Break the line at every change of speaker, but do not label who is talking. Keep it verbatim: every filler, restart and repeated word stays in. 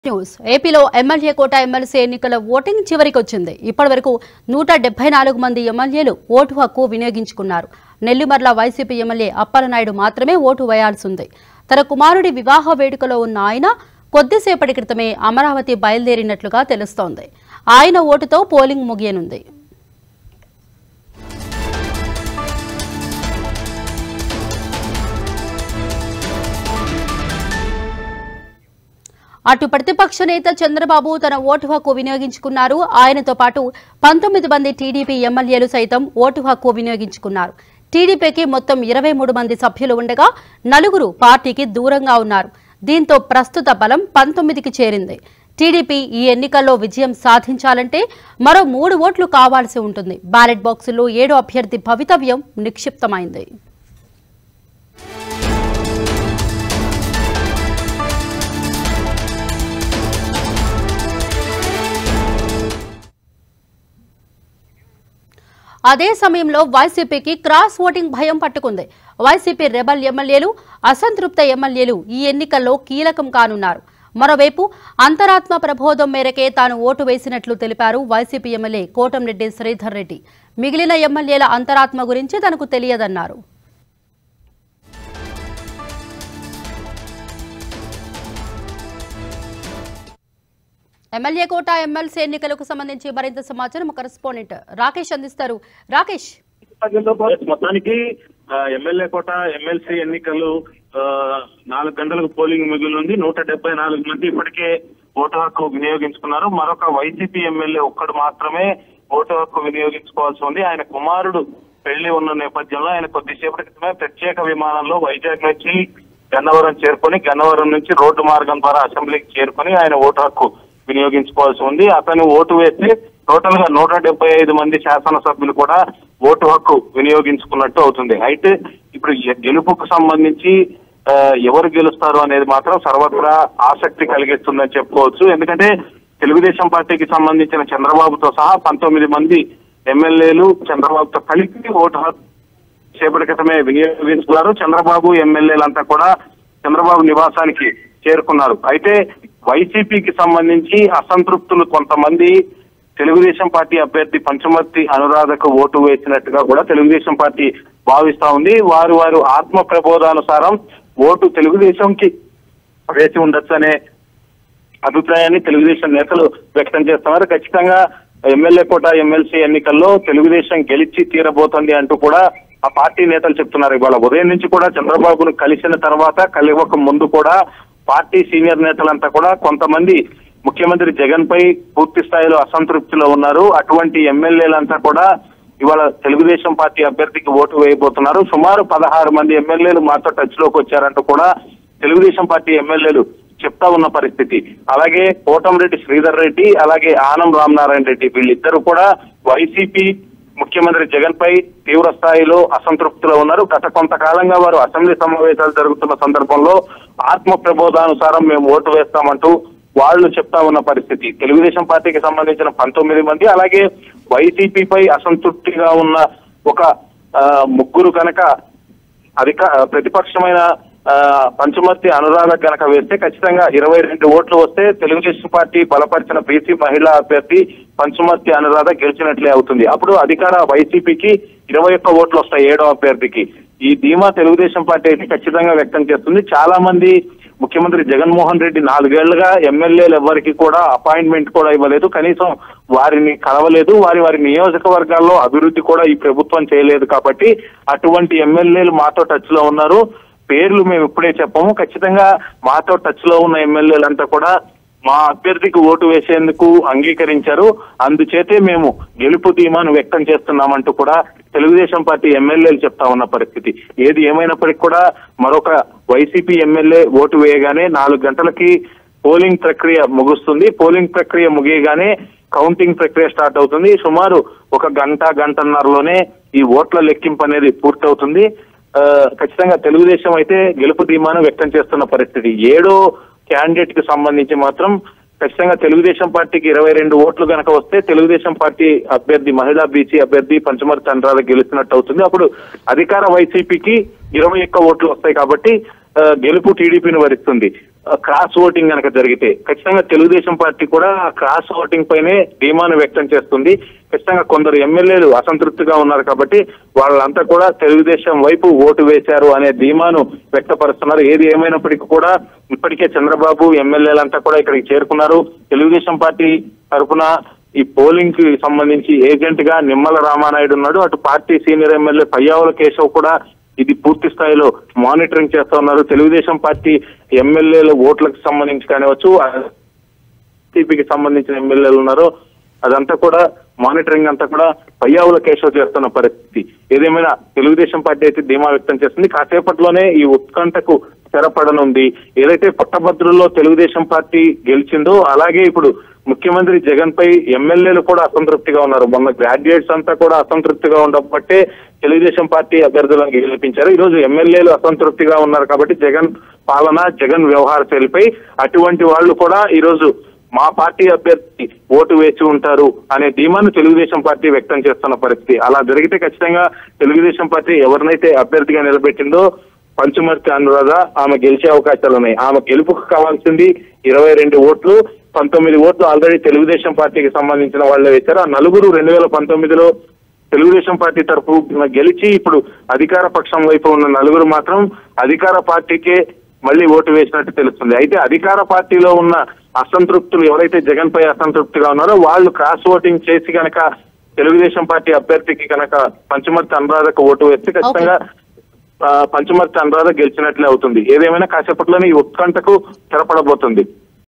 News ఏపీలో MLA కోట MLC ఎన్నికల ఓటింగ్ చివరికి వచ్చింది. ఇప్పటివరకు నూట డెబ్బై నాలుగు మంది ఎమ్మెల్యేలు ఓటు హక్కు వినియోగించుకున్నారు. నెల్లిమర్ల వైసీపీ ఎమ్మెల్యే అప్పలనాయుడు మాత్రమే ఓటు వేయాల్సి ఉంది. తన కుమారుడి వివాహ వేడుకలో ఉన్న ఆయన కొద్దిసేపటి క్రితమే అమరావతి బయలుదేరినట్లుగా తెలుస్తోంది. ఆయన ఓటుతో పోలింగ్ ముగియనుంది. అటు ప్రతిపక్ష నేత చంద్రబాబు తన ఓటు హక్కు వినియోగించుకున్నారు. ఆయనతో పాటు పంతొమ్మిది మంది టీడీపీ ఎమ్మెల్యేలు సైతం ఓటు హక్కు వినియోగించుకున్నారు. టీడీపీకి మొత్తం ఇరవై మూడు మంది సభ్యులు ఉండగా నలుగురు పార్టీకి దూరంగా ఉన్నారు. దీంతో ప్రస్తుత బలం పంతొమ్మిదికి చేరింది. టీడీపీ ఈ ఎన్నికల్లో విజయం సాధించాలంటే మరో మూడు ఓట్లు కావాల్సి ఉంటుంది. బ్యాలెట్ బాక్సుల్లో ఏడో అభ్యర్థి భవితవ్యం నిక్షిప్తమైంది. అదే సమయంలో వైసీపీకి క్రాస్ ఓటింగ్ భయం పట్టుకుంది. వైసీపీ రెబల్ ఎమ్మెల్యేలు, అసంతృప్త ఎమ్మెల్యేలు ఈ ఎన్నికల్లో కీలకం కానున్నారు. మరోవైపు అంతరాత్మ ప్రబోధం మేరకే తాను ఓటు వేసినట్లు తెలిపారు వైసీపీ ఎమ్మెల్యే కోటంరెడ్డి శ్రీధర్ రెడ్డి. మిగిలిన ఎమ్మెల్యేల అంతరాత్మ గురించి తనకు తెలియదన్నారు. ఎమ్మెల్యే కోట ఎమ్మెల్సీ ఎన్నికలకు సంబంధించి మరింత సమాచారం కరెస్పాండెంట్ రాకేష్ అందిస్తారు. రాకేష్,
మొత్తానికి ఎమ్మెల్యే కోట ఎమ్మెల్సీ ఎన్నికలు నాలుగు గంటలకు పోలింగ్ మిగిలింది. నూట డెబ్బై నాలుగు మంది ఇప్పటికే ఓటు హక్కు వినియోగించుకున్నారు. మరొక వైసీపీ ఎమ్మెల్యే ఒక్కడు మాత్రమే ఓటు హక్కు వినియోగించుకోవాల్సి ఉంది. ఆయన కుమారుడు పెళ్లి ఉన్న నేపథ్యంలో ఆయన కొద్దిసేపటి క్రితమే ప్రత్యేక విమానంలో వైజాగ్ నుంచి గన్నవరం చేరుకొని గన్నవరం నుంచి రోడ్డు మార్గం ద్వారా అసెంబ్లీకి చేరుకొని ఆయన ఓటు హక్కు వినియోగించుకోవాల్సి ఉంది. అతను ఓటు వేస్తే టోటల్ గా నూట డెబ్బై ఐదు మంది శాసనసభ్యులు కూడా ఓటు హక్కు వినియోగించుకున్నట్టు అవుతుంది. అయితే ఇప్పుడు గెలుపుకు సంబంధించి ఎవరు గెలుస్తారు అనేది మాత్రం సర్వత్రా ఆసక్తి కలిగిస్తుందని చెప్పుకోవచ్చు. ఎందుకంటే తెలుగుదేశం పార్టీకి సంబంధించిన చంద్రబాబుతో సహా పంతొమ్మిది మంది ఎమ్మెల్యేలు చంద్రబాబుతో కలిపి ఓటు హక్కు సేపటి క్రితమే వినియోగించుకున్నారు. చంద్రబాబు ఎమ్మెల్యేలంతా కూడా చంద్రబాబు నివాసానికి చేరుకున్నారు. అయితే వైసీపీకి సంబంధించి అసంతృప్తులు కొంతమంది తెలుగుదేశం పార్టీ అభ్యర్థి పంచమర్తి అనురాధకు ఓటు వేసినట్టుగా కూడా తెలుగుదేశం పార్టీ భావిస్తా ఉంది. వారు వారు ఆత్మ ప్రబోధానుసారం ఓటు తెలుగుదేశంకి వేసి ఉండొచ్చు అనే అభిప్రాయాన్ని తెలుగుదేశం నేతలు వ్యక్తం చేస్తున్నారు. ఖచ్చితంగా ఎమ్మెల్యే కోట ఎమ్మెల్సీ ఎన్నికల్లో తెలుగుదేశం గెలిచి తీరబోతోంది అంటూ కూడా ఆ పార్టీ నేతలు చెప్తున్నారు. ఇవాళ ఉదయం నుంచి కూడా చంద్రబాబును కలిసిన తర్వాత కలివక ముందు కూడా పార్టీ సీనియర్ నేతలంతా కూడా కొంతమంది ముఖ్యమంత్రి జగన్ పై పూర్తి స్థాయిలో అసంతృప్తిలో ఉన్నారు. అటువంటి ఎమ్మెల్యేలంతా కూడా ఇవాళ తెలుగుదేశం పార్టీ అభ్యర్థికి ఓటు వేయబోతున్నారు. సుమారు పదహారు మంది ఎమ్మెల్యేలు మాతో టచ్ లోకి వచ్చారంటూ కూడా తెలుగుదేశం పార్టీ ఎమ్మెల్యేలు చెప్తా ఉన్న పరిస్థితి. అలాగే కోటంరెడ్డి శ్రీధర్ రెడ్డి, అలాగే ఆనం రామనారాయణ రెడ్డి వీళ్ళిద్దరూ కూడా వైసీపీ ముఖ్యమంత్రి జగన్ పై తీవ్ర స్థాయిలో అసంతృప్తిలో ఉన్నారు. గత కొంతకాలంగా వారు అసెంబ్లీ సమావేశాలు జరుగుతున్న సందర్భంలో ఆత్మ ప్రబోధానుసారం మేము ఓటు వేస్తామంటూ వాళ్ళు చెప్తా ఉన్న పరిస్థితి. తెలుగుదేశం పార్టీకి సంబంధించిన పంతొమ్మిది మంది, అలాగే వైసీపీపై అసంతృప్తిగా ఉన్న ఒక ముగ్గురు కనుక అధిక ప్రతిపక్షమైన పంచమర్తి అనురాధ గనక వేస్తే ఖచ్చితంగా ఇరవై రెండు ఓట్లు వస్తే తెలుగుదేశం పార్టీ బలపరిచిన బీసీ మహిళా అభ్యర్థి పంచమర్తి అనురాధ గెలిచినట్లే అవుతుంది. అప్పుడు అధికార వైసీపీకి ఇరవై ఒక్క ఓట్లు వస్తాయి ఏడో అభ్యర్థికి. ఈ ధీమా తెలుగుదేశం పార్టీ అయితే ఖచ్చితంగా వ్యక్తం చేస్తుంది. చాలా మంది ముఖ్యమంత్రి జగన్మోహన్ రెడ్డి నాలుగేళ్లుగా ఎమ్మెల్యేలు ఎవరికి కూడా అపాయింట్మెంట్ కూడా ఇవ్వలేదు, కనీసం వారిని కలవలేదు, వారి వారి నియోజకవర్గాల్లో అభివృద్ధి కూడా ఈ ప్రభుత్వం చేయలేదు. కాబట్టి అటువంటి ఎమ్మెల్యేలు మాతో టచ్ లో ఉన్నారు. పేర్లు మేము ఇప్పుడే చెప్పాము. ఖచ్చితంగా మాతో టచ్ లో ఉన్న ఎమ్మెల్యేలంతా కూడా మా అభ్యర్థికి ఓటు వేసేందుకు అంగీకరించారు. అందుచేతే మేము గెలుపు ధీమాను వ్యక్తం చేస్తున్నామంటూ కూడా తెలుగుదేశం పార్టీ ఎమ్మెల్యేలు చెప్తా ఉన్న పరిస్థితి. ఏది ఏమైనప్పటికీ కూడా మరొక వైసీపీ ఎమ్మెల్యే ఓటు వేయగానే నాలుగు గంటలకి పోలింగ్ ప్రక్రియ ముగుస్తుంది. పోలింగ్ ప్రక్రియ ముగియగానే కౌంటింగ్ ప్రక్రియ స్టార్ట్ అవుతుంది. సుమారు ఒక గంట గంటన్నరలోనే ఈ ఓట్ల లెక్కింపు అనేది పూర్తవుతుంది. ఖచ్చితంగా తెలుగుదేశం అయితే గెలుపు ధీమాను వ్యక్తం చేస్తున్న పరిస్థితి. ఏడో క్యాండిడేట్ కి సంబంధించి మాత్రం ఖచ్చితంగా తెలుగుదేశం పార్టీకి ఇరవై రెండు ఓట్లు కనుక వస్తే తెలుగుదేశం పార్టీ అభ్యర్థి మహిళా బీసీ అభ్యర్థి పంచమర్తి అనురాధ గెలిచినట్టు అవుతుంది. అప్పుడు అధికార వైసీపీకి ఇరవై ఒక్క ఓట్లు వస్తాయి. కాబట్టి గెలుపు టీడీపీని వరిస్తుంది. క్రాస్ ఓటింగ్ కనుక జరిగితే ఖచ్చితంగా తెలుగుదేశం పార్టీ కూడా ఆ క్రాస్ ఓటింగ్ పైనే ధీమాను వ్యక్తం చేస్తుంది. ఖచ్చితంగా కొందరు ఎమ్మెల్యేలు అసంతృప్తిగా ఉన్నారు కాబట్టి వాళ్ళంతా కూడా తెలుగుదేశం వైపు ఓటు వేశారు అనే ధీమాను వ్యక్తపరుస్తున్నారు. ఏది ఏమైనప్పటికీ కూడా ఇప్పటికే చంద్రబాబు ఎమ్మెల్యేలంతా కూడా ఇక్కడికి చేరుకున్నారు. తెలుగుదేశం పార్టీ తరఫున ఈ పోలింగ్ కి సంబంధించి ఏజెంట్ గా నిమ్మల రామానాయుడు ఉన్నాడు. అటు party senior MLA Payyavula Keshav కూడా ఇది పూర్తి స్థాయిలో మానిటరింగ్ చేస్తా ఉన్నారు. తెలుగుదేశం పార్టీ ఎమ్మెల్యేల ఓట్లకు సంబంధించి కానివచ్చు, టీపీకి సంబంధించిన ఎమ్మెల్యేలు ఉన్నారు, అదంతా కూడా మానిటరింగ్ అంతా కూడా పయ్యావుల కేశవ్ చేస్తున్న పరిస్థితి. ఏదేమైనా తెలుగుదేశం పార్టీ అయితే ధీమా వ్యక్తం చేస్తుంది. కాసేపట్లోనే ఈ ఉత్కంఠకు తెరపడనుంది. ఏదైతే పట్టభద్రుల్లో తెలుగుదేశం పార్టీ గెలిచిందో అలాగే ఇప్పుడు ముఖ్యమంత్రి జగన్ పై ఎమ్మెల్యేలు కూడా అసంతృప్తిగా ఉన్నారు. మొన్న గ్రాడ్యుయేట్స్ అంతా కూడా అసంతృప్తిగా ఉండబట్టే తెలుగుదేశం పార్టీ అభ్యర్థులను గెలిపించారు. ఈ రోజు ఎమ్మెల్యేలు అసంతృప్తిగా ఉన్నారు కాబట్టి జగన్ పాలన, జగన్ వ్యవహార శైలిపై అటువంటి వాళ్ళు కూడా ఈ రోజు మా పార్టీ అభ్యర్థి ఓటు వేసి ఉంటారు అనే ధీమాను తెలుగుదేశం పార్టీ వ్యక్తం చేస్తున్న పరిస్థితి. అలా జరిగితే ఖచ్చితంగా తెలుగుదేశం పార్టీ ఎవరినైతే అభ్యర్థిగా నిలబెట్టిందో పంచుమర్తి అనురాధ ఆమె గెలిచే అవకాశాలు ఉన్నాయి. ఆమె గెలుపుకు కావాల్సింది ఇరవై రెండు ఓట్లు. పంతొమ్మిది ఓట్లు ఆల్రెడీ తెలుగుదేశం పార్టీకి సంబంధించిన వాళ్ళే వేశారు. ఆ నలుగురు రెండు వేల పంతొమ్మిదిలో తెలుగుదేశం పార్టీ తరఫు గెలిచి ఇప్పుడు అధికార పక్షం వైపు ఉన్న నలుగురు మాత్రం అధికార పార్టీకే మళ్ళీ ఓటు వేసినట్టు తెలుస్తుంది. అయితే అధికార పార్టీలో ఉన్న అసంతృప్తులు ఎవరైతే జగన్ పై అసంతృప్తిగా ఉన్నారో వాళ్ళు క్రాస్ ఓటింగ్ చేసి కనుక తెలుగుదేశం పార్టీ అభ్యర్థికి కనుక పంచుమర్తి అనురాధకు ఓటు వేస్తే ఖచ్చితంగా పంచుమర్తి అనురాధ గెలిచినట్లే అవుతుంది. ఏదేమైనా కాసేపట్లోనే ఈ ఉత్కంఠకు తెరపడబోతుంది.